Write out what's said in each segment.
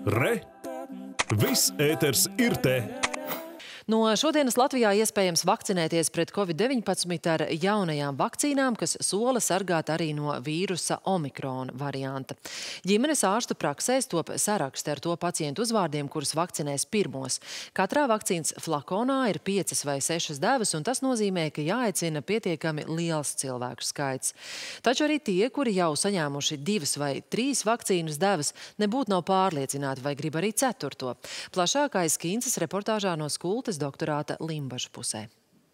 Re! Viss ēters ir te! No šodienas Latvijā iespējams vakcinēties pret Covid-19 ar jaunajām vakcīnām, kas sola sargāt arī no vīrusa Omikrona varianta. Ģimenes ārstu praksēs top saraksti ar to pacientu uzvārdiem, kurus vakcinēs pirmos. Katrā vakcīnas flakonā ir 5 vai 6 devas, un tas nozīmē, ka jāaicina pietiekami liels cilvēku skaits. Taču arī tie, kuri jau saņēmuši 2 vai 3 vakcīnas devas, nebūtu nav pārliecināti vai grib arī 4. Plašāk aiz Kīncas reportāžā no Skultes doktorāta Limbaža pusē.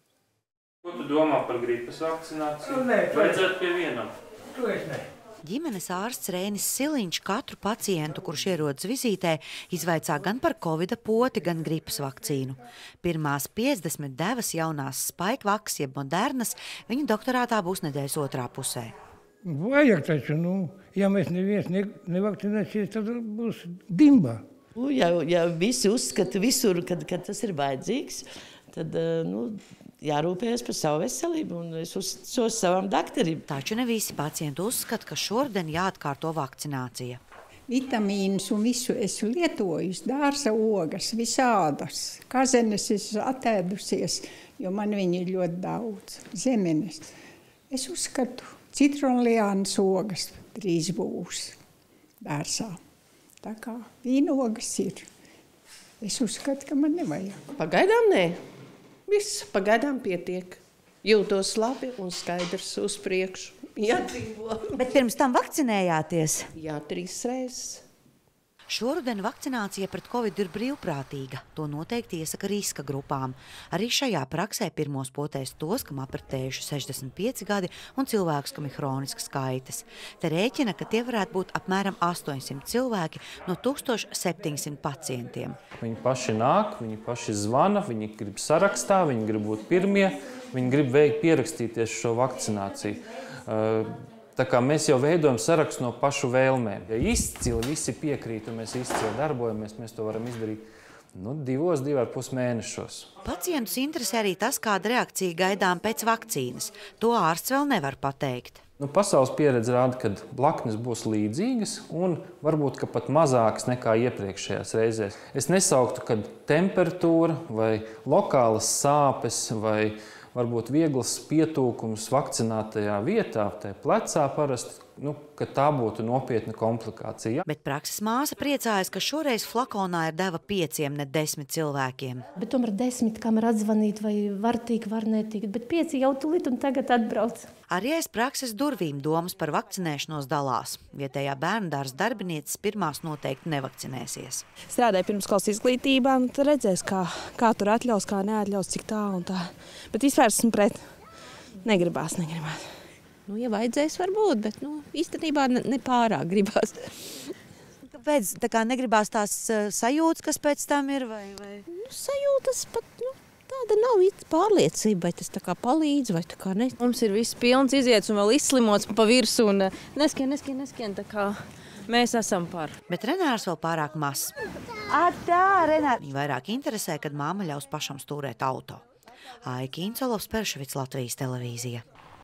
Ko tu domā par gripas vakcināciju? Vajadzētu pie vienam. To es ne. Ģimenes ārsts Rēnis Siliņš katru pacientu, kurš ierodas vizītē, izvaicā gan par covida poti, gan gripas vakcīnu. Pirmās 50 devas jaunās Spikevax, jeb Modernas, viņa doktorātā būs nedēļas otrā pusē. Vajag taču, ja mēs neviens nevakcinēsies, tad būs dimba. Ja visi uzskata visur, kad tas ir vajadzīgs, tad jārūpējas par savu veselību, un es uzticos savam dakterim. Taču ne visi pacienti uzskata, ka šodien jāatkārto vakcinācija. Vitamīnus un visu esmu lietojusi, dārza ogas, visādas. Kazenes esmu atēdusies, jo man viņi ir ļoti daudz. Zemenes. Es uzskatu, citronliānas ogas drīz būs dārzā. Tā kā vīnogas ir. Es uzskatu, ka man nevajag. Pagaidām nē. Viss pagaidām pietiek. Jūtos labi un skaidrs uz priekšu. Jādzīvo. Bet pirms tam vakcinējāties? Jā, 3 reizes. Šoruden vakcinācija pret Covid ir brīvprātīga. To noteikti iesaka riska grupām. Arī šajā praksē pirmos potēs tos, kam apritējuši 65 gadi un cilvēkus, kam ir hronisks kaitas. Te rēķina, ka tie varētu būt apmēram 800 cilvēki no 1700 pacientiem. Viņi paši nāk, viņi paši zvana, viņi grib sarakstā, viņi grib būt pirmie, viņi grib pierakstīties šo vakcināciju. Tā kā mēs jau veidojam sarakstu no pašu vēlmēm. Ja izcili visi piekrīt un mēs izcili darbojamies, mēs to varam izdarīt 2–2,5 mēnešos. Pacientus interesē arī tas, kāda reakcija gaidām pēc vakcīnas. To ārsts vēl nevar pateikt. Pasaules pieredze rāda, ka blaknes būs līdzīgas un varbūt ka pat mazākas nekā iepriekšējās reizēs. Es nesauktu, ka temperatūra vai lokālas sāpes vai varbūt viegls pietūkums vakcinētajā vietā, tajā plecā parasti, ka tā būtu nopietna komplikācija. Bet prakses māsa priecājas, ka šoreiz flakonā ir deva 5, ne 10 cilvēkiem. Bet tomēr 10, kam ir atzvanīt, vai var tikt, var netikt, bet 5 jau tulīt un tagad atbrauc. Arī aiz prakses durvīm domas par vakcinēšanos dalās. Vietējā bērndārza darbinieces pirmās noteikti nevakcinēsies. Strādāju pirmskolas izglītībā, tad redzēs, kā tur atļaus, kā neatļaus, cik tā un tā. Bet vispār esmu pret. Negribās. Ja vajadzēs, varbūt, bet īstenībā nepārāk gribās. Kāpēc? Tā kā negribās tās sajūtas, kas pēc tam ir? Vai? Sajūtas pat, tāda nav pārliecība, vai tas tā kā palīdz, vai tā kā ne. Mums ir viss pilns iziets un vēl izslimots pa virsu un neskien, tā kā mēs esam par. Bet Renārs vēl pārāk mazs. Viņu vairāk interesē, kad māma ļaus pašam stūrēt auto. Aija Kīncolovs, Perševics, Latvijas televīzija.